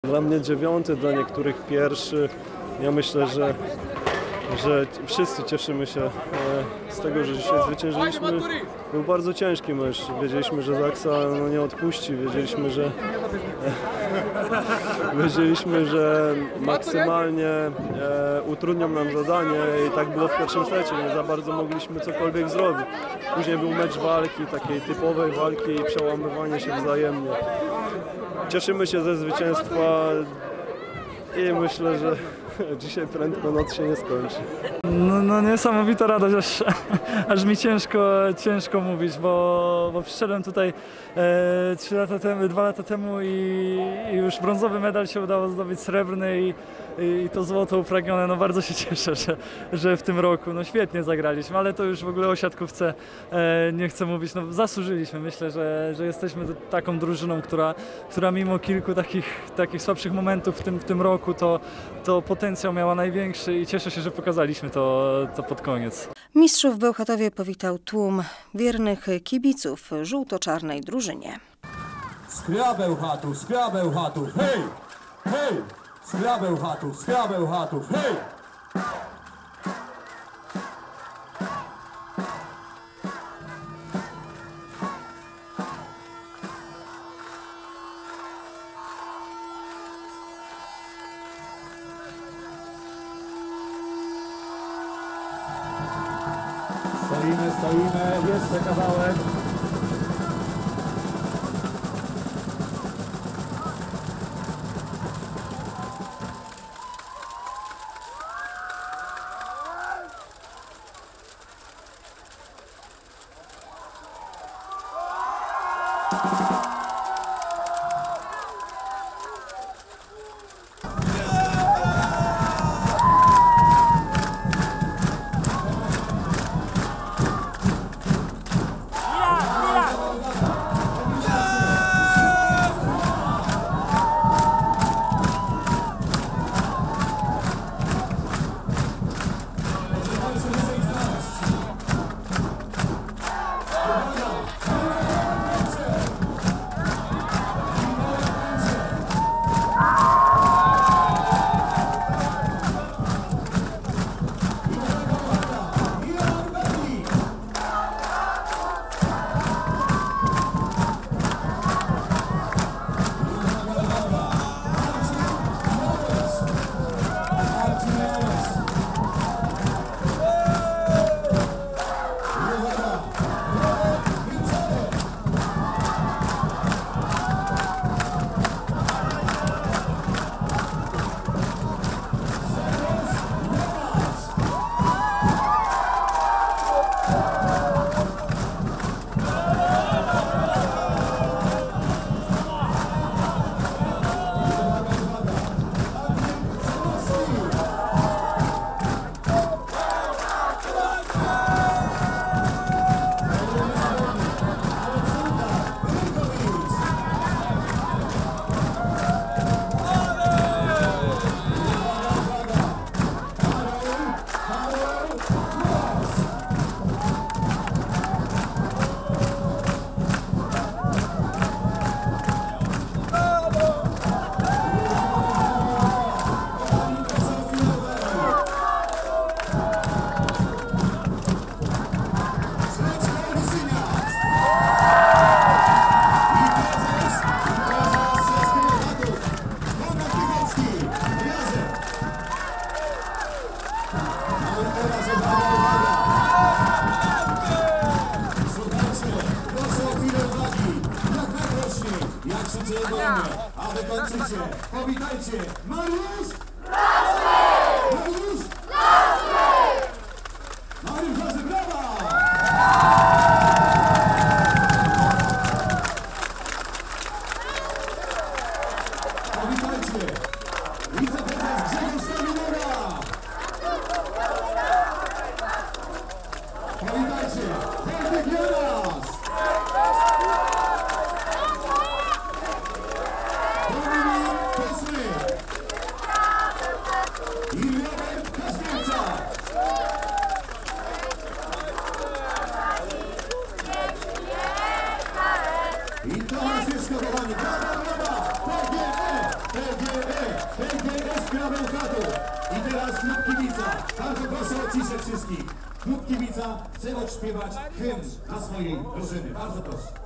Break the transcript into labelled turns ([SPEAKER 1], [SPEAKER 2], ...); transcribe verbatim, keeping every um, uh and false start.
[SPEAKER 1] Dla mnie dziewiąty, dla niektórych pierwszy. Ja myślę, że, że wszyscy cieszymy się z tego, że dzisiaj zwyciężyliśmy. Był bardzo ciężki mecz. Wiedzieliśmy, że Zaksa no, nie odpuści. Wiedzieliśmy, że wiedzieliśmy, że maksymalnie e, utrudnią nam zadanie i tak było w pierwszym secie. Nie za bardzo mogliśmy cokolwiek zrobić. Później był mecz walki, takiej typowej walki i przełamywanie się wzajemnie. Cieszymy się ze zwycięstwa i myślę, że dzisiaj prędko noc się nie skończy.
[SPEAKER 2] No, no niesamowita radość, aż, aż mi ciężko, ciężko mówić, bo, bo przyszedłem tutaj e, trzy lata temu, dwa lata temu i, i już brązowy medal się udało zdobyć, srebrny i, i to złoto upragnione. No bardzo się cieszę, że, że w tym roku no świetnie zagraliśmy, ale to już w ogóle o siatkówce e, nie chcę mówić. No zasłużyliśmy, myślę, że, że jesteśmy taką drużyną, która, która mimo kilku takich, takich słabszych momentów w tym, w tym roku to, to potencjał miała największy i cieszę się, że pokazaliśmy to, to pod koniec.
[SPEAKER 3] Mistrzów w Bełchatowie powitał tłum wiernych kibiców żółto-czarnej drużynie.
[SPEAKER 4] Skra Bełchatów, skra Bełchatów, hej! Hej! Skra Bełchatów, skra Bełchatów, hej! Stoimy, stoimy, jeszcze kawałek. A wy kończycie. Powitajcie. Mariusz! Mariusz! Mariusz, wasze brawa! Powitajcie. Wiceprezes Grzegorz Stalinora! Powitajcie. Wojtek Jonas! I Robert Kasztewczak! I Tomasz Mieszko, kochani, brawa, brawa! P G E! P G E!
[SPEAKER 5] Bełchatów. I teraz klub kibica. Bardzo proszę o ciszę wszystkich. Klub kibica chce odśpiewać hymn dla swojej drużyny. Bardzo proszę.